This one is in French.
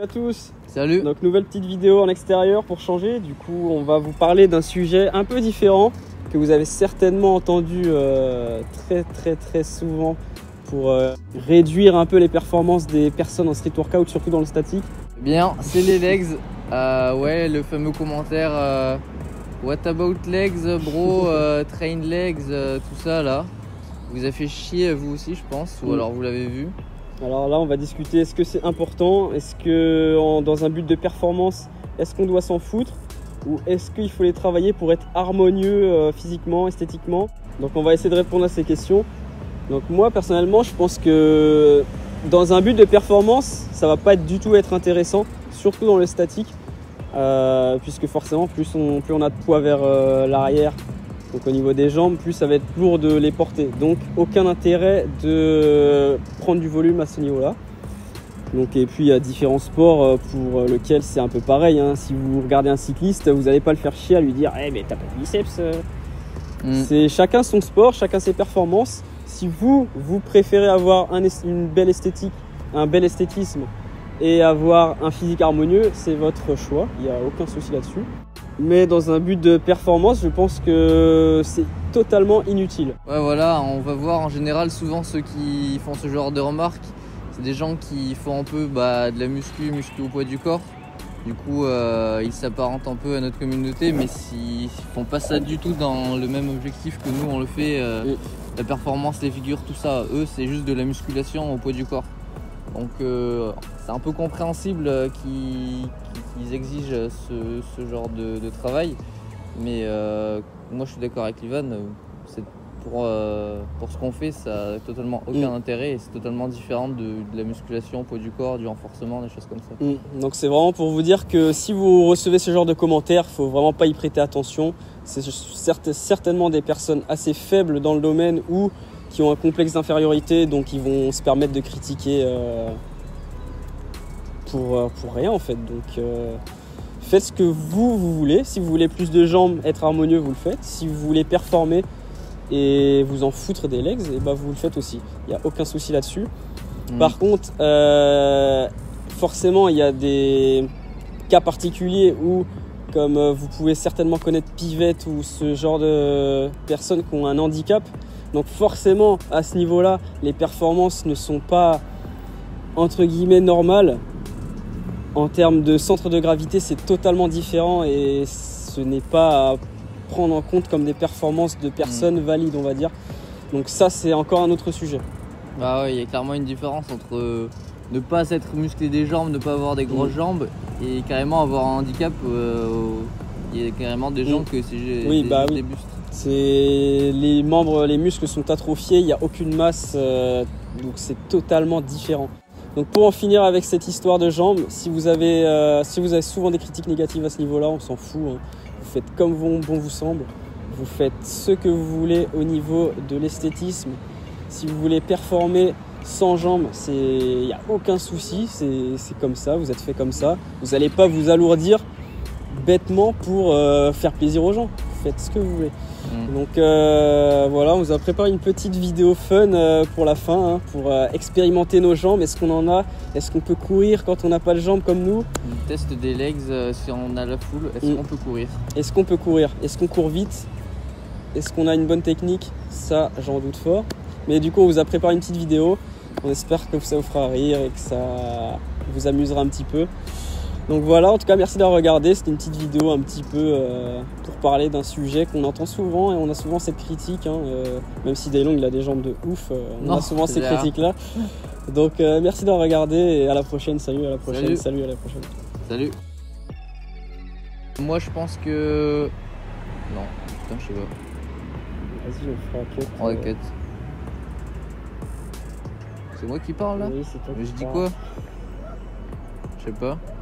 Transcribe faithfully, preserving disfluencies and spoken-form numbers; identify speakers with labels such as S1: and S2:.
S1: Salut à tous.
S2: Salut.
S1: Donc nouvelle petite vidéo en extérieur pour changer. Du coup on va vous parler d'un sujet un peu différent que vous avez certainement entendu euh, très très très souvent pour euh, réduire un peu les performances des personnes en street workout, surtout dans le statique.
S2: Bien, c'est les legs. Euh, ouais, le fameux commentaire euh, what about legs bro, euh, train legs, euh, tout ça là. Vous a fait chier vous aussi je pense, ou
S1: Mm.
S2: alors vous l'avez vu.
S1: Alors là on va discuter, est-ce que c'est important, est-ce que en, dans un but de performance, est-ce qu'on doit s'en foutre ou est-ce qu'il faut les travailler pour être harmonieux euh, physiquement, esthétiquement. Donc on va essayer de répondre à ces questions. Donc moi personnellement je pense que dans un but de performance ça va pas du tout être intéressant, surtout dans le statique, euh, puisque forcément plus on, plus on a de poids vers euh, l'arrière, donc au niveau des jambes, plus ça va être lourd de les porter. Donc aucun intérêt de prendre du volume à ce niveau-là. Donc, et puis il y a différents sports pour lesquels c'est un peu pareil, hein. Si vous regardez un cycliste, vous n'allez pas le faire chier à lui dire hey, mais t'as pas de biceps. Mm. C'est chacun son sport, chacun ses performances. Si vous, vous préférez avoir un, une belle esthétique, un bel esthétisme et avoir un physique harmonieux, c'est votre choix, il n'y a aucun souci là-dessus. Mais dans un but de performance, je pense que c'est totalement inutile.
S2: Ouais voilà, on va voir en général souvent ceux qui font ce genre de remarques, c'est des gens qui font un peu bah, de la muscu, muscu au poids du corps. Du coup, euh, ils s'apparentent un peu à notre communauté, mais s'ils font pas ça du tout dans le même objectif que nous on le fait, euh, oui. La performance, les figures, tout ça, eux c'est juste de la musculation au poids du corps. Donc euh, c'est un peu compréhensible qu'ils qu'ils exigent ce, ce genre de, de travail, mais euh, moi je suis d'accord avec Ivan, c'est pour, euh, pour ce qu'on fait ça n'a totalement aucun mmh. intérêt et c'est totalement différent de, de la musculation au poids du corps, du renforcement, des choses comme ça.
S1: Mmh. Donc c'est vraiment pour vous dire que si vous recevez ce genre de commentaires, il ne faut vraiment pas y prêter attention. C'est certes, certainement des personnes assez faibles dans le domaine ou qui ont un complexe d'infériorité, donc ils vont se permettre de critiquer euh, pour, pour rien en fait. Donc euh, faites ce que vous, vous voulez. Si vous voulez plus de jambes, être harmonieux, vous le faites. Si vous voulez performer et vous en foutre des legs, et bah vous le faites aussi. Il n'y a aucun souci là-dessus. Mmh. Par contre, euh, forcément, il y a des cas particuliers où, comme vous pouvez certainement connaître Pivette ou ce genre de personnes qui ont un handicap. Donc forcément, à ce niveau-là, les performances ne sont pas, entre guillemets, normales. En termes de centre de gravité, c'est totalement différent et ce n'est pas à prendre en compte comme des performances de personnes mmh. valides, on va dire. Donc ça, c'est encore un autre sujet.
S2: Bah ouais, il y a clairement une différence entre euh, ne pas s'être musclé des jambes, ne pas avoir des grosses mmh. jambes et carrément avoir un handicap. Euh, il y a carrément des gens mmh. que c'est
S1: oui,
S2: des,
S1: bah,
S2: des
S1: oui.
S2: bustes.
S1: C'est les membres, les muscles sont atrophiés, il n'y a aucune masse, euh, donc c'est totalement différent. Donc pour en finir avec cette histoire de jambes, si vous avez, euh, si vous avez souvent des critiques négatives à ce niveau-là, on s'en fout. Hein. Vous faites comme bon, bon vous semble, vous faites ce que vous voulez au niveau de l'esthétisme. Si vous voulez performer sans jambes, il n'y a aucun souci, c'est comme ça, vous êtes fait comme ça. Vous n'allez pas vous alourdir bêtement pour euh, faire plaisir aux gens. Faites ce que vous voulez. Mmh. Donc euh, voilà, on vous a préparé une petite vidéo fun euh, pour la fin, hein, pour euh, expérimenter nos jambes. Est-ce qu'on en a? Est-ce qu'on peut courir quand on n'a pas de jambes comme nous?
S2: On teste des legs euh, si on a la foule. Est-ce mmh. qu'on peut courir?
S1: Est-ce qu'on peut courir? Est-ce qu'on court vite? Est-ce qu'on a une bonne technique? Ça, j'en doute fort. Mais du coup, on vous a préparé une petite vidéo. On espère que ça vous fera rire et que ça vous amusera un petit peu. Donc voilà, en tout cas merci d'avoir regardé, c'était une petite vidéo un petit peu euh, pour parler d'un sujet qu'on entend souvent et on a souvent cette critique, hein, euh, même si Daylong il a des jambes de ouf, euh, on non, a souvent ces critiques là. Donc euh, merci d'avoir regardé et à la prochaine, salut à la prochaine, salut, salut à la prochaine.
S2: Salut. Moi je pense que... Non, putain je sais pas.
S1: Vas-y on fera un cut.
S2: On va cut. C'est moi qui parle là?
S1: Oui c'est toi.
S2: Mais je dis quoi? Je sais pas.